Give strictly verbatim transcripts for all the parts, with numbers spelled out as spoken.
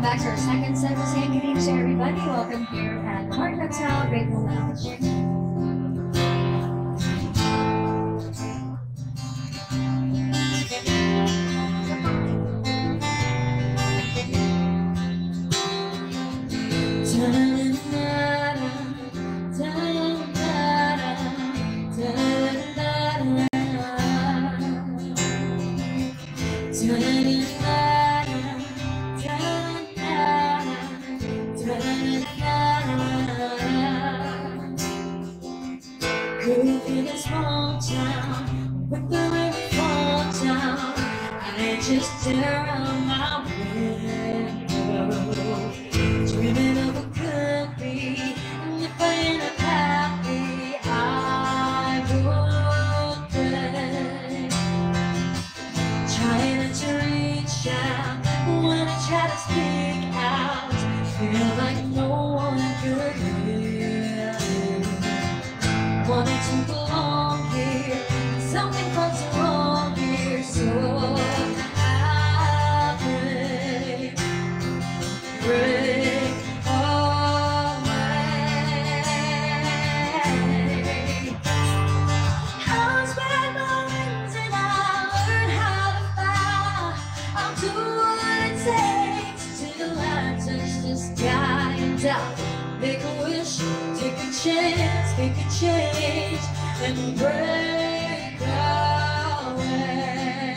back to our second set of San Ganesh, everybody. Welcome here at the Hard Hotel, Grateful Lounge. Grew in a small town, with the river fall down. I just stare out my window, dreaming of what could be. And if I end up happy, I would pray. Trying to reach out, when I try to speak out, feel like no one could hear me. Wanted to belong here, something feels wrong here, so I break, break away. I spread my wings and I learned how to fly. I'll do what it takes till I touch the sky and down. Make a wish, take a chance, make a change, and break away.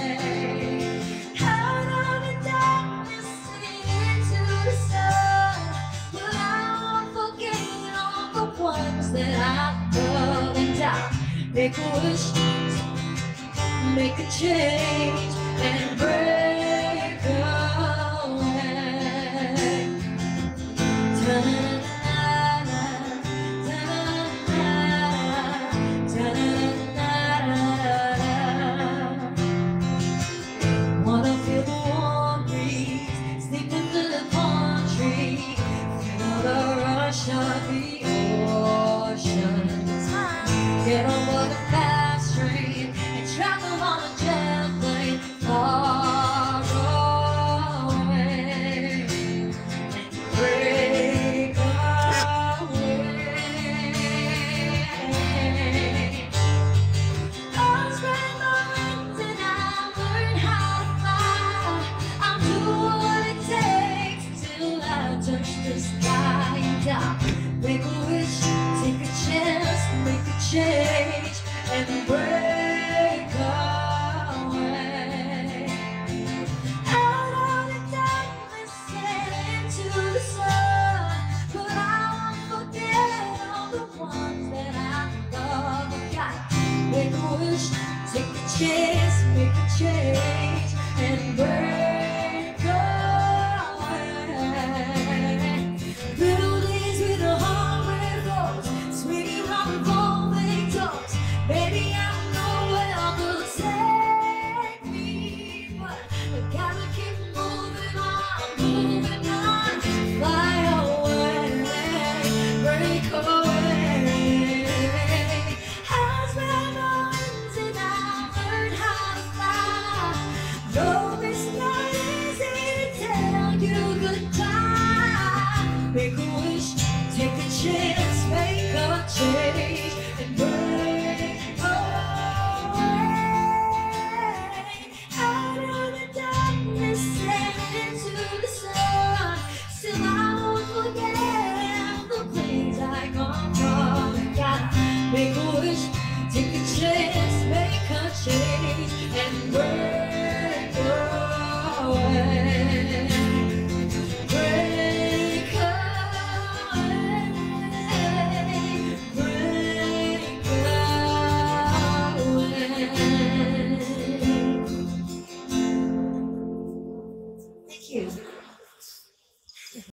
Out of the darkness into the sun, but I won't forget all the ones that I love and I make a wish, make a change, and break away. Turn of the oceans, get on board the fast train and travel on a jet plane far away and break away. I'll spread my wings and I'll learn how to fly. I'll do what it takes till I touch the sky and die. Make a wish, take a chance, make a change, and break away. Out of the darkness and into the sun, but I won't forget all the ones that I love. I gotta make a wish, take a chance, make a change, and break away. Little days with a baby, I don't know where they'll take me, but I gotta keep moving on, moving on. Fly away, break away. I spread my wings and I learned how to fly. Though it's not easy to tell you goodbye. Make a wish, take a chance, make a change, and break. Make a wish, take a chance.